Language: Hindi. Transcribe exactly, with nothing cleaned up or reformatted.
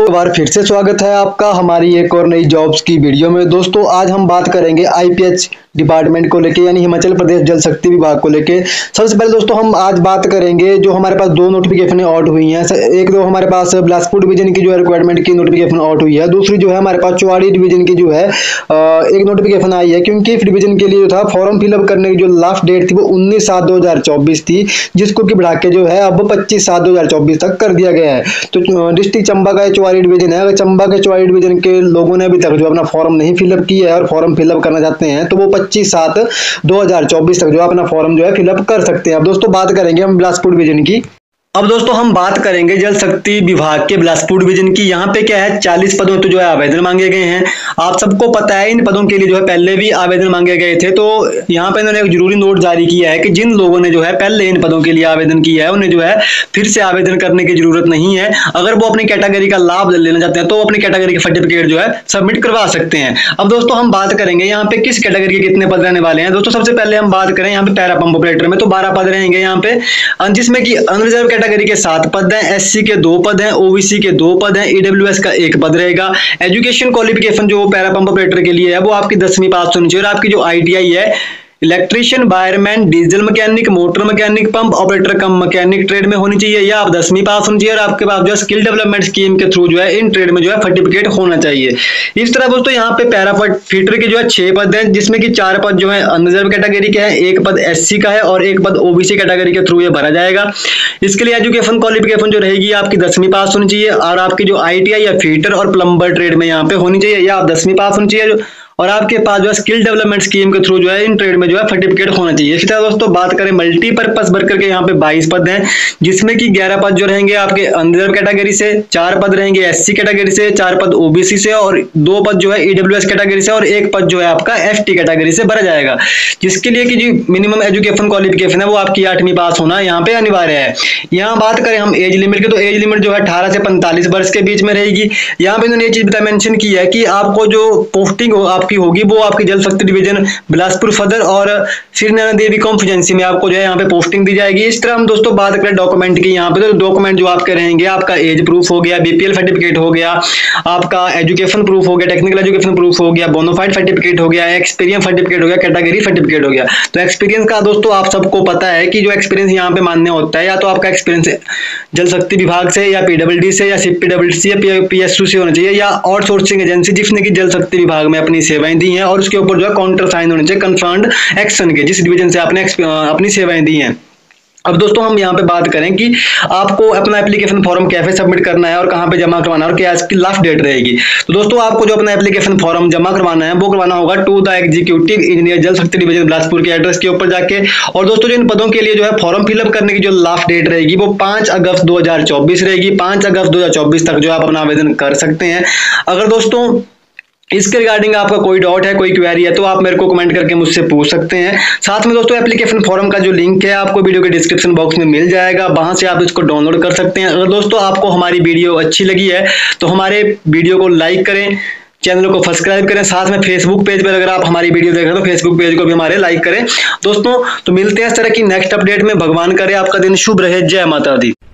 एक बार फिर से स्वागत है आपका हमारी एक और नई जॉब्स की वीडियो में। दोस्तों आज हम बात करेंगे आईपीएच डिपार्टमेंट को लेके, यानी हिमाचल प्रदेश जल शक्ति विभाग को लेके। सबसे पहले दोस्तों हम आज बात करेंगे जो हमारे पास दो नोटिफिकेशन आउट हुई हैं। एक तो हमारे पास बिलासपुर डिवीजन की जो है रिक्वायरमेंट की नोटिफिकेशन आउट हुई है, दूसरी जो है हमारे पास चुवाड़ी डिवीजन की जो है एक नोटिफिकेशन आई है। क्योंकि इस डिवीजन के लिए जो था फॉर्म फिलअप करने की जो लास्ट डेट थी वो उन्नीस सात दो हजार चौबीस थी, जिसको कि बढ़ा के जो है अब पच्चीस सात दो हजार चौबीस तक कर दिया गया है। तो डिस्ट्रिक्ट चंबा का चुवाड़ी डिवीजन है, अगर चंबा के चुवाड़ी डिवीजन के लोगों ने अभी तक जो अपना फॉर्म नहीं फिलअप किया है और फॉर्म फिलअप करना चाहते हैं तो वो पच्चीस सात दो हजार चौबीस तक जो अपना फॉर्म जो है फिलअप कर सकते हैं। अब दोस्तों बात करेंगे हम बिलासपुर डिवीजन की। अब दोस्तों हम बात करेंगे जल शक्ति विभाग के बिलासपुर डिवीजन की। यहाँ पे क्या है, चालीस पदों तो जो है आवेदन मांगे गए हैं। आप सबको पता है इन पदों के लिए जो है पहले भी आवेदन मांगे गए थे। तो यहाँ पे इन्होंने एक जरूरी नोट जारी किया है कि जिन लोगों ने जो है पहले इन पदों के लिए आवेदन किया है उन्हें जो है फिर से आवेदन करने की जरूरत नहीं है। अगर वो अपनी कैटेगरी का लाभ लेना चाहते हैं तो वो अपनी कैटेगरी का सर्टिफिकेट जो है सबमिट करवा सकते हैं। अब दोस्तों हम बात करेंगे यहाँ पे किस कैटेगरी के कितने पद रहने वाले हैं। दोस्तों सबसे पहले हम बात करें यहाँ पे पैरा पंप ऑपरेटर में तो बारह पद रहेंगे यहाँ पे, जिसमें कि अनरिजर्व कैटेगरी के सात पद हैं, एससी के दो पद हैं, ओबीसी के दो पद हैं, ईडब्ल्यूएस का एक पद रहेगा। एजुकेशन क्वालिफिकेशन जो पैरा पंप ऑपरेटर के लिए है वो आपकी दसवीं पास होनी चाहिए और आपकी जो आईटीआई है electrician, wireman, diesel mechanic, motor mechanic, pump operator cum mechanic trade में होनी चाहिए या आप दसवीं पास होनी चाहिए और आपके पास जो है स्किल डेवलपमेंट स्कीम के थ्रू जो है इन ट्रेड में जो है सर्टिफिकेट होना चाहिए। इस तरह दोस्तों यहाँ पे पैरा फीटर के जो है छह पद हैं, जिसमें कि चार पद जो है अनरिजर्व कैटेगरी के हैं, एक पद एससी का है और एक पद ओबीसी कैटेगरी के थ्रू ये भरा जाएगा। इसके लिए एजुकेशन क्वालिफिकेशन जो रहेगी आपकी दसवीं पास होनी चाहिए और आपकी जो आईटीआई या फीटर और प्लम्बर ट्रेड में यहाँ पे होनी चाहिए या आप दसवीं पास होनी चाहिए और आपके पास जो है स्किल डेवलपमेंट स्कीम के थ्रू जो है इन ट्रेड में जो है सर्टिफिकेट होना चाहिए। इसी तरह दोस्तों बात करें मल्टीपर्पज वर्कर के यहाँ पे बाईस पद हैं, जिसमें कि ग्यारह पद जो रहेंगे आपके अनरिजर्व कैटेगरी से, चार पद रहेंगे एससी कैटेगरी से, चार पद ओबीसी से और दो पद जो है ईडब्ल्यूएस कैटेगरी से और एक पद जो है आपका एसटी कैटेगरी से भरा जाएगा। जिसके लिए कि जो मिनिमम एजुकेशन क्वालिफिकेशन है वो आपकी आठवीं पास होना यहाँ पे अनिवार्य है। यहाँ बात करें हम एज लिमिट की तो एज लिमिट जो है अठारह से पैंतालीस वर्ष के बीच में रहेगी। यहाँ पे इन्होंने ये चीज मेंशन की है कि आपको जो पोस्टिंग हो आपकी होगी वो आपकी जल शक्ति डिवीजन बिलासपुर सदर और श्री नैना देवी कॉन्फ्रेंसी में आपको जो है यहाँ पे पोस्टिंग दी जाएगी। इस तरह हम दोस्तों बात करें डॉक्यूमेंट की यहाँ पे तो डॉक्यूमेंट जो आपके रहेंगे आपका एज प्रूफ हो गया, बीपीएल सर्टिफिकेट हो गया, आपका एजुकेशन प्रूफ हो गया, टेक्निकल एजुकेशन प्रूफ हो गया, बोनाफाइड सर्टिफिकेट हो गया, एक्सपीरियंस सर्टिफिकेट हो गया, कैटेगरी सर्टिफिकेट हो गया। तो एक्सपीरियंस का दोस्तों आप सबको पता है कि जो एक्सपीरियंस यहाँ पे मान्य होता है या तो आपका एक्सपीरियंस जल शक्ति विभाग से या पीडब्ल्यूडी से या सीपीडब्ल्यूडी से या पीएसयू से होना चाहिए या आउटसोर्सिंग एजेंसी जिसने की जल शक्ति विभाग में अपनी सेवाएं दी हैं और उसके ऊपर जो है काउंटर साइन होने चाहिए कंफर्म्ड एक्शन के, जिस डिवीजन से आपने अपनी सेवाएं दी हैं। अब दोस्तों हम यहाँ पे बात करें कि आपको अपना एप्लीकेशन फॉर्म कैसे सबमिट करना है और कहाँ पे जमा करवाना है और क्या इसकी लास्ट डेट रहेगी। तो दोस्तों आपको जो अपना एप्लीकेशन फॉर्म जमा करवाना है वो करवाना होगा टू द एग्जीक्यूटिव इंजीनियर जल शक्ति डिवीजन बिलासपुर के एड्रेस के ऊपर जाके। और दोस्तों जो इन पदों के लिए जो है फॉर्म फिलअप करने की जो लास्ट डेट रहेगी वो पांच अगस्त दो हजार चौबीस रहेगी। पांच अगस्त दो हजार चौबीस तक जो आप अपना आवेदन कर सकते हैं। अगर दोस्तों इसके रिगार्डिंग आपका कोई डाउट है, कोई क्वेरी है तो आप मेरे को कमेंट करके मुझसे पूछ सकते हैं। साथ में दोस्तों एप्लीकेशन फॉर्म का जो लिंक है आपको वीडियो के डिस्क्रिप्शन बॉक्स में मिल जाएगा, वहां से आप इसको डाउनलोड कर सकते हैं। अगर दोस्तों आपको हमारी वीडियो अच्छी लगी है तो हमारे वीडियो को लाइक करें, चैनल को सब्सक्राइब करें। साथ में फेसबुक पेज पर अगर आप हमारी वीडियो देख रहे हैं तो फेसबुक पेज को भी हमारे लाइक करें। दोस्तों तो मिलते हैं इस तरह की नेक्स्ट अपडेट में। भगवान करे आपका दिन शुभ रहे। जय माता दी।